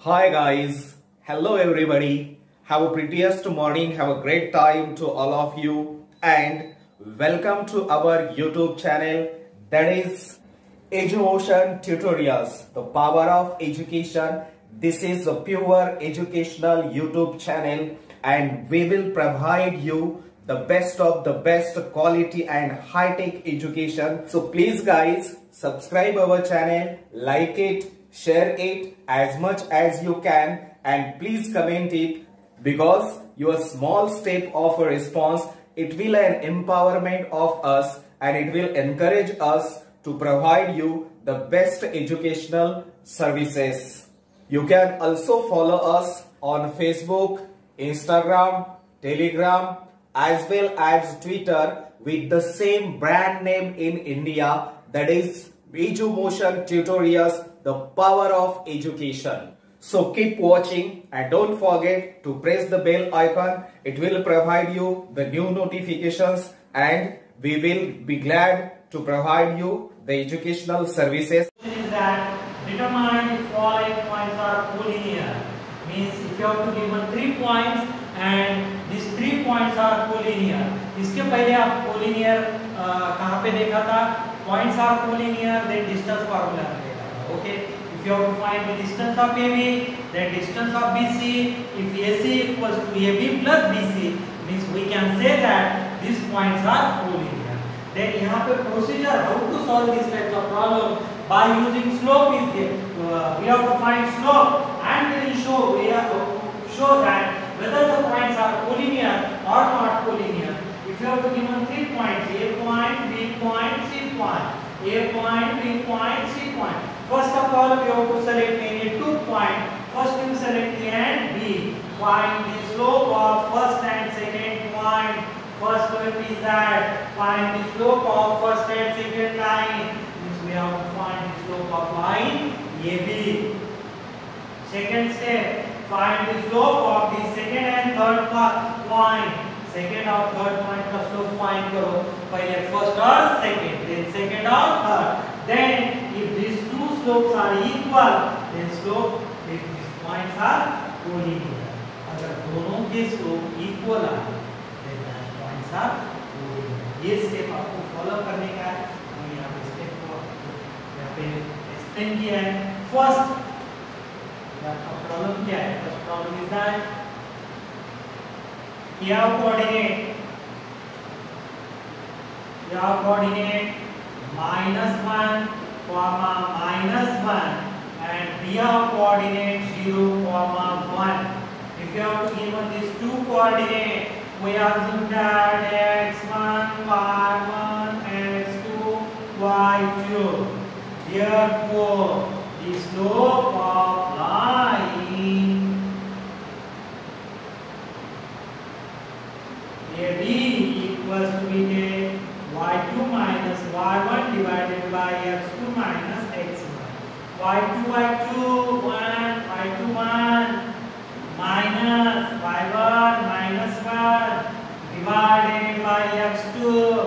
Hi guys, hello everybody. Have a prettiest morning, have a great time to all of you and welcome to our YouTube channel that is EduMotion Tutorials, the power of education. This is a pure educational YouTube channel and we will provide you the best of the best quality and high-tech education. So please guys, subscribe our channel, like it, share it as much as you can and please comment it because your small step of a response, it will an empowerment of us and it will encourage us to provide you the best educational services. You can also follow us on Facebook, Instagram, Telegram as well as Twitter with the same brand name in India, that is EduMotion Tutorials, the power of education. So keep watching and don't forget to press the bell icon. It will provide you the new notifications and we will be glad to provide you the educational services. Is that determine if following points are collinear. Means if you have to given 3 points and these 3 points are collinear. इसके पहले आप collinear कहाँ पे देखा था? Points are collinear, then distance formula देखा था. Okay. If you have to find the distance of AB, then distance of BC. If AC equals to AB plus BC, means we can say that these points are collinear. Then यहाँ पे procedure how to solve this type of problem by using slope is there. We have to find slope and then we have to show that whether the points are collinear or not collinear. If you have to given 3 points, A point, B point, C point, A point, B point, C point. First of all, we have to select any 2 points. First we select A and B. Find the slope of first and second point. First step is that find the slope of first and second line. Means we have to find the slope of line AB. Second step, find the slope of the second and third point. Second or third point का slope find करो. पहले first or second, then second or third. Then if these two slopes are equal, then slope if these points are collinear. अगर दोनों के slope equal are, then that points are collinear. ये step आपको follow करने का है. हम यहाँ पे step को यहाँ पे explain किया है. First, आपका problem क्या है? First problem is that you have coordinate -1, -1 and we have coordinate 0, 1. If you have to given these two coordinates, we assume that x1, y1, x2, y2. Therefore, the slope of line AB equals to be y2 minus y1 divided by x2 minus x1. y2 1 y2 1 minus y1 minus 1 divided by x2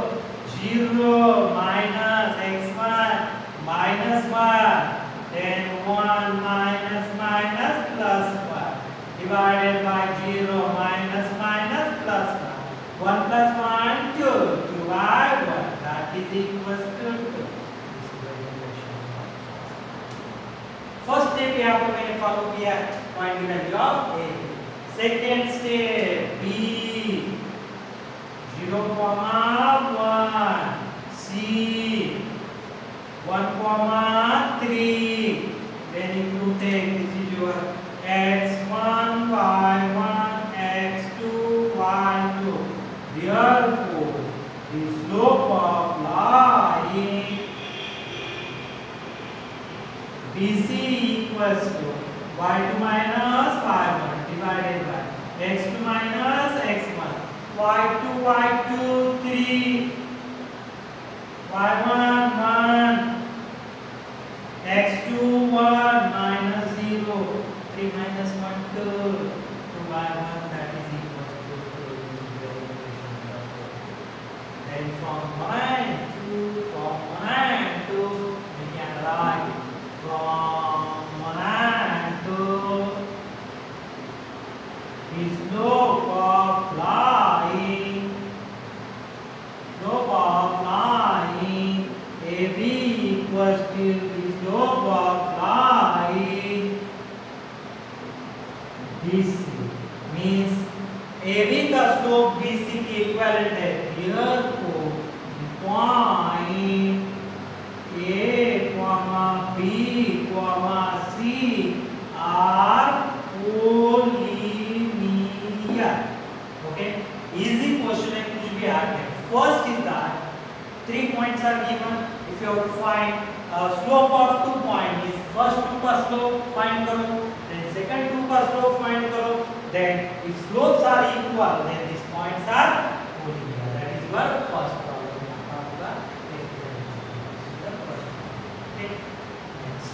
0 minus x1 minus 1, then 1 minus plus 1 divided by 0 minus plus 1. 1 plus 1, 2, 2y1, that is equals to 2. First step यहाँ पर मैंने follow किया, find the value of A. Second step, B, 0, 1, C, 1, 3. Then if you take, this is your x1, y1, x2, y2. Therefore, the slope of line BC equals to y2 minus y1 divided by x2 minus x1. y2, 3, y1, 1, x2, 1 minus 0, 3 minus 1, 2, 2y1, that is equals to 2. Then from 1 and 2, we can write from 1 and 2 that first is that 3 points are given. If you have to find slope of 2 points, is first 2 का slope find करो, then second 2 का slope find करो. Then if slopes are equal, then these points are collinear. That is your first problem. Okay. Next.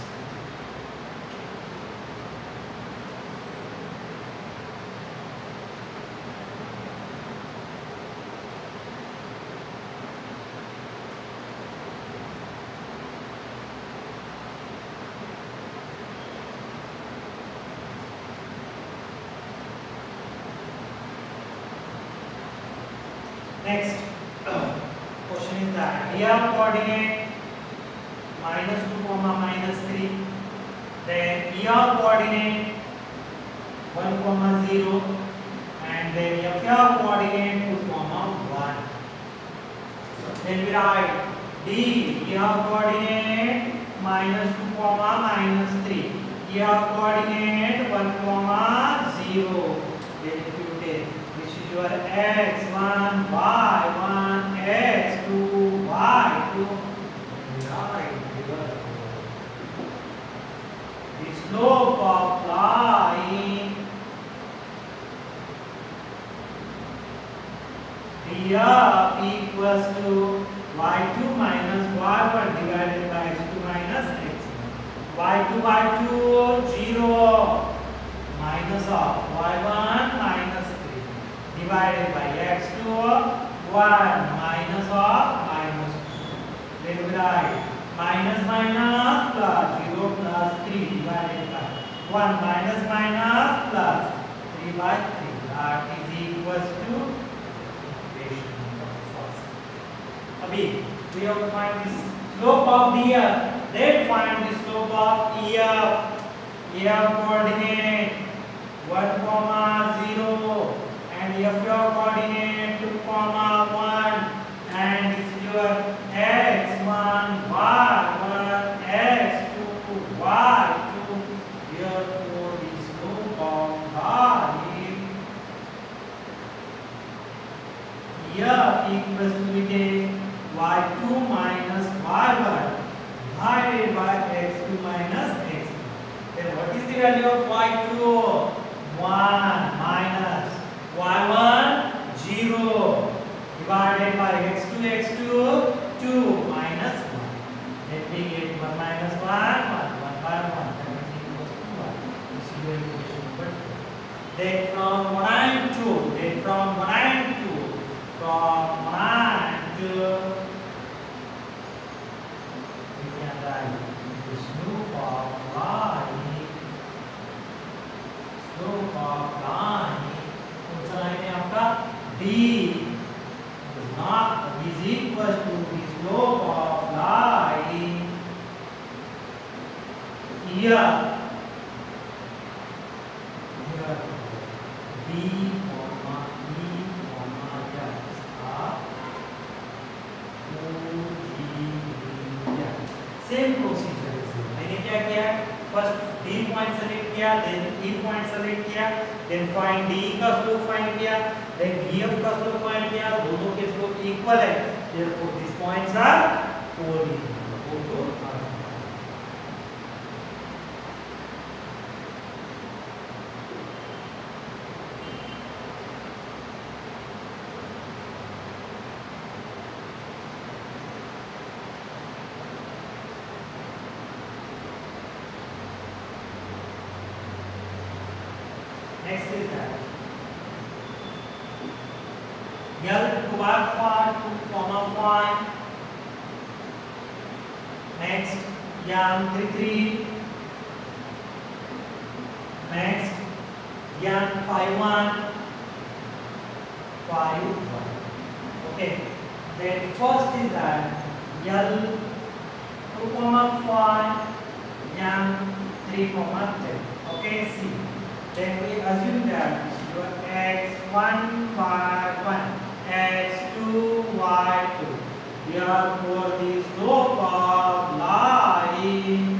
Next question is that here coordinate -2, -3, then here coordinate 1, 0, and then here coordinate 2, 1. Then we write D here coordinate -2, -3, here coordinate 1, 0. Then if you take your x1, y1, x2, y2, right? The slope of line here equals to y2 minus y1 divided by x2 minus x1. y2 by 2, 0, minus of y1 minus divided by x2, 1 minus of minus 2. Then we write minus minus plus 0 plus 3 divided by 1 minus minus plus 3 by 3. That is equals to equation number first. Abhi, we have to find the slope of DF. Then find the slope of EF. EF coordinate 1, 0. And if your coordinate 2, 1, and this is your x1, y1, x2, y2, therefore the slope of line here equals to y2 minus y1 divided by x2 minus x2. Then what is the value of y2? 1 minus y1 0 divided by x2 2 minus 1. Then we get 1 minus 1 1 by 1, that is equals to 1. This is your equation number 2. Then from 1 to we can write the slope of line D is equals to the slope of line here. D, E, F same procedure है। मैंने क्या किया, first D point select किया, then E point select किया, then find D का slope find किया, then EF का slope find किया, दोनों के स्लोप इक्वल है, therefore this points are collinear. Next is that L to R 2, 5. Next Yan 3. Next Yan 5, 1. Okay. Then first is that L 2, 5. Yan 3, 10. Okay. See. Then we assume that your x1, y1, x2, y2. Therefore, the slope of line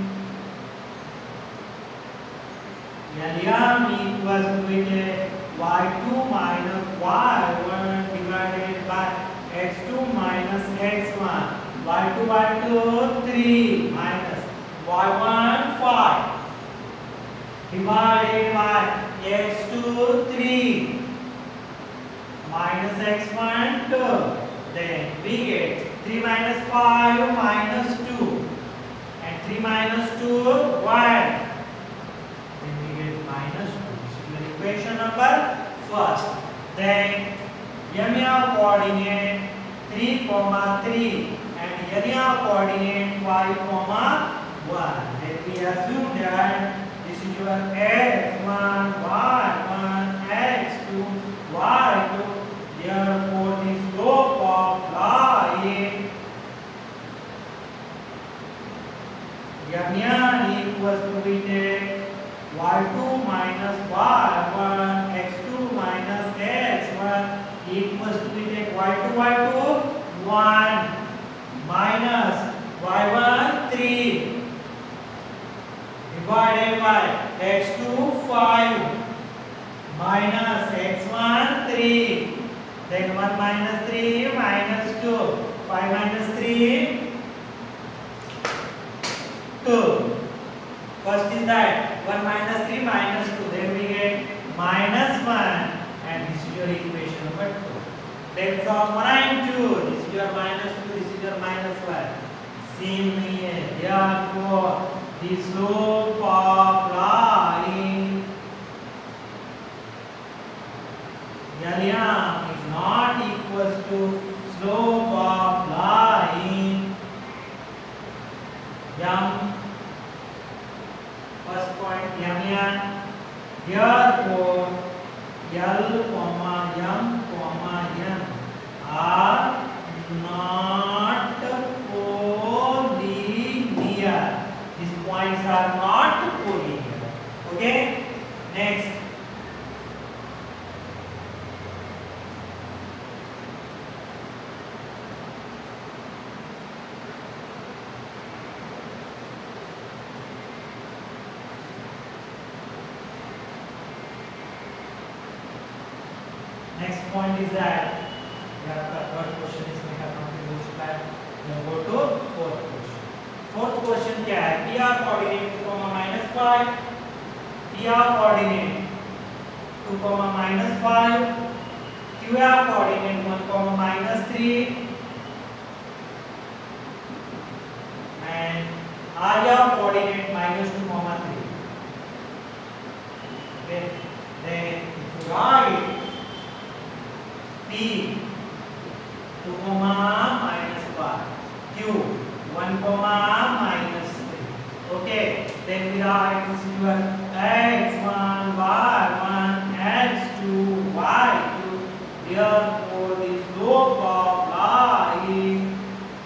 L equals to y2 minus y1 divided by x2 minus x1, y2 y2 3 minus y1 5 divided by x2 3 minus x1 2. Then we get 3 minus 5 minus 2 and 3 minus 2 1. Then we get minus 2. This is the equation number first. Then MR coordinate 3, 3 and area coordinate 5, 1. Then we assume that this is your x1, y1, x2, y2. Therefore, the slope of line MN equals to we take y2 minus y1, x2 minus x1 equals to we take y2, 1 minus y1, 3 divided by x2, 5 minus x1, 3. Then 1 minus 3 minus 2. 5 minus 3, 2. First is that 1 minus 3 minus 2. Then we get minus 1. And this is your equation number 2. Then from 1 and 2, this is your minus 2, this is your minus 1. Same here. Therefore, the slope of line area is not equals to slope of line M. First point M. Therefore, L, M, N are not collinear. These points are not collinear. Okay? Next. Next point is that third question is go to fourth question. Fourth question क्या है? PR coordinate 2, minus 5. PR coordinate 2, minus 5. QR coordinate 1, minus 3. And RR coordinate minus 2, 3. Okay. Then if you write P 2, minus 5, Q 1, minus 3. Okay, then we write this is your x1, y1, x2, y2. Therefore, the slope of line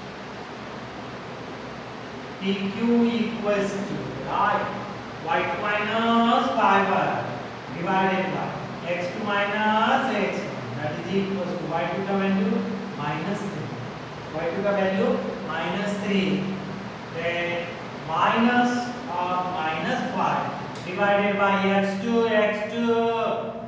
PQ equals to right y2 minus 5 divided by x2 minus x1. That is equals to y2 का value minus 3. y2 का value minus 3. Then minus of minus 5 divided by x2, 1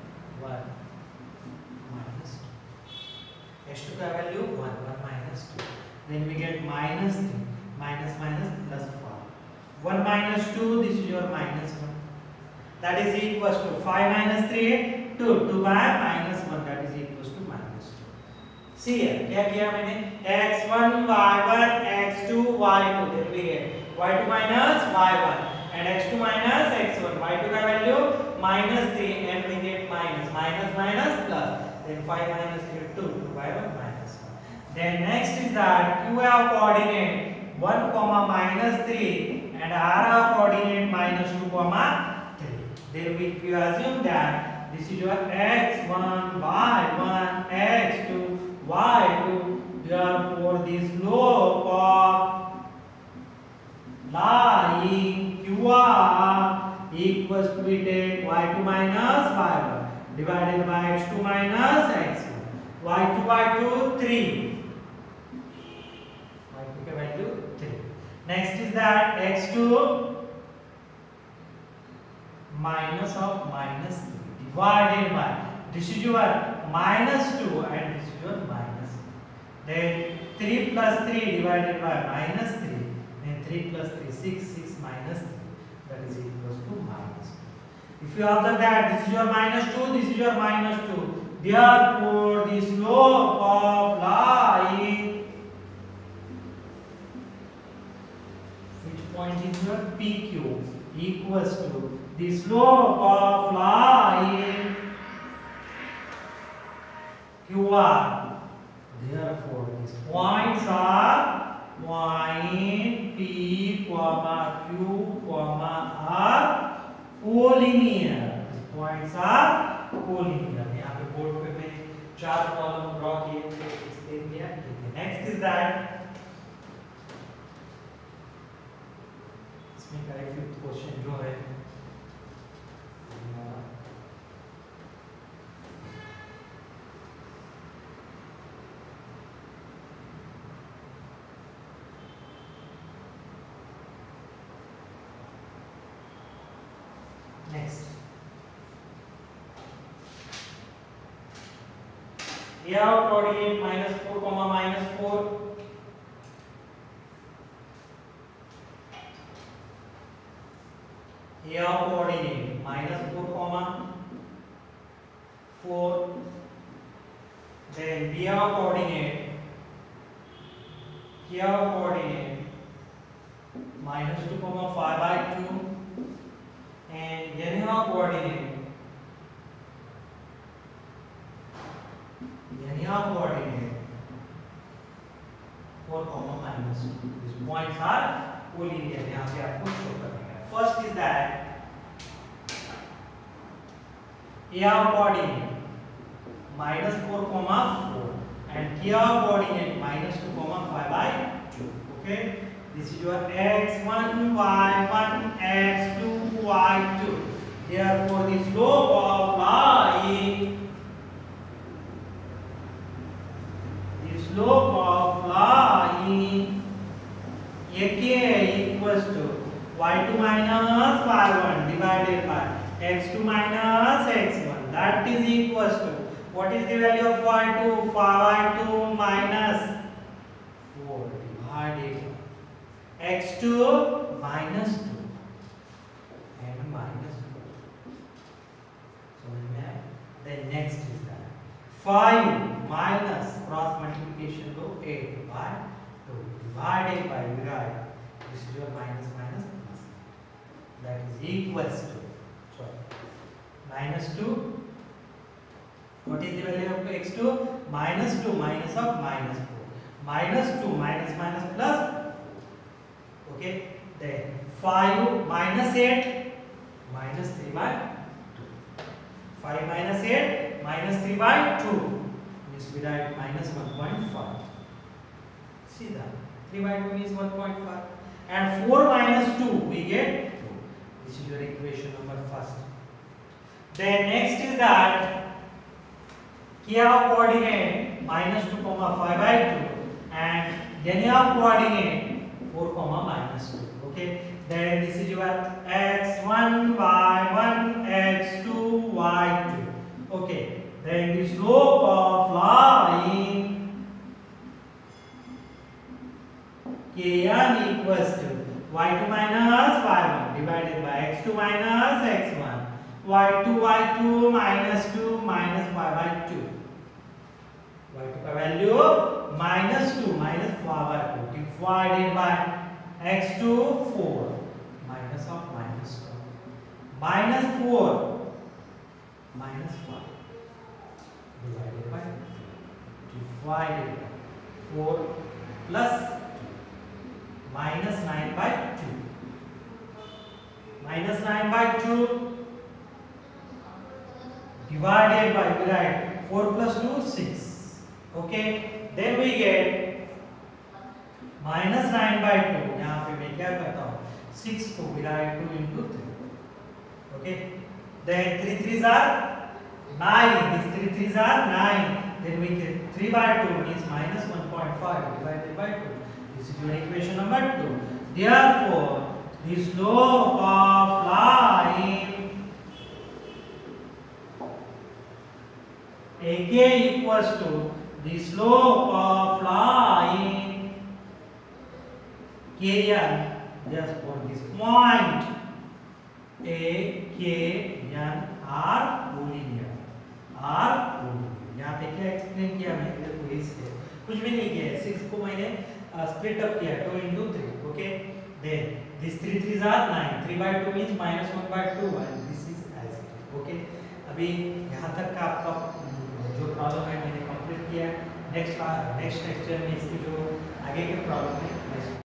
minus 2. x2 का value 1 minus 2. Then we get minus 3. Minus plus 5. 1 minus 2, this is your minus 1. That is equals to 5 minus 3, 2 by minus 1, that is equals to minus 2. See here, क्या किया मैंने? x1, y1, x2, y2. Then we get y2 minus y1 and x2 minus x1. y2 का value minus 3 and we get minus plus. Then 5 minus 3, 2 by 1 minus 1. Then next is that QR coordinate 1, minus 3 and RR coordinate minus 2, 3. Then we assume that this is your x1, y1, x2, y2. Therefore, the slope of line QR equals to we take y2 minus y1 divided by x2 minus x1. y2, 3. Value 3. Next is that x2 minus of minus 3 divided by this is your minus 2 and this is your minus 3. Then 3 plus 3 divided by minus 3. Then 3 plus 3, 6, 6 minus 3. That is equals to minus 2. If you observe that this is your minus 2, this is your minus 2. Therefore, the slope of line, which point is your PQ, equals to the slope of line QR. Therefore, these points are point P, Q, R collinear. These points are collinear. यहाँ पे board पे मैंने 4 column draw किए थे, इसलिए किया। Next is that, इसमें का एक फिफ्थ क्वेश्चन जो है next. Here coordinate minus 4 comma minus 4. Here coordinate minus 4 comma 4. Then here coordinate minus 2 comma 5 by 2. And here coordinate coordinate 4 comma minus 2. These points are collinear. यहाँ पे आपको show करना है. First is that here coordinate minus 4 comma 4 and here coordinate minus 2 comma 5 by 2. Okay, this is your x1 y1 x2 y2. Therefore, the slope of line AK equals to y2 minus y1 divided by x2 minus x1. That is equals to, what is the value of y2? y2 minus 4 divided by x2 minus 2 and minus 4. So then next is that 5 minus cross multiplication to 8 by 2 divided by this is your minus minus plus. That is equals to minus 2. What is the value of x2? Minus 2 minus of minus 4. Minus 2 minus minus plus 4. Okay. Then 5 minus 8 minus 3 by 2. 5 minus 8 minus 3 by 2. Means we write minus 1.5. See that 3 by 2 is 1.5 and 4 minus 2 we get 2. This is your equation number first. Then next is that here coordinate minus 2 comma 5 by 2 and then here coordinate 4 comma minus 2. Okay, then this is your x1 y1 x2 y2. Okay, then the slope of line Kn equals to y2 minus y1 divided by x2 minus x1, y2 minus 2 minus 5 by 2. y2 का value minus 2 minus 5 by 2 divided by x2 4 minus of minus 2 minus 4 minus 5 divided by 4 plus minus 9 by 2. Minus 9 by 2 divided by, we write 4 plus 2, 6. Okay, then we get minus 9 by 2. यहाँ पे मैं क्या करता हूँ? 6 को we write 2 into 3. Okay, then 3 3s are 9. These 3 3s are 9. Then we get 3 by 2 means minus 1.5 divided by 2. This is your equation number 2. Therefore, the slope of line AK equals to the slope of line kn just for this point a k n r collinear r collinear. यहाँ पे क्या explain किया मैंने, देखो इससे कुछ भी नहीं किया है, 6 को मैंने स्प्लिट अप किया 2 into 3, okay. Then this 3 3s are 9, 3/2 means -1/2 and this is as it, okay. अभी यहाँ तक का आपका जो प्रॉब्लम है मैंने कंप्लीट किया। नेक्स्ट लेक्चर में इसकी जो आगे के प्रॉब्लम है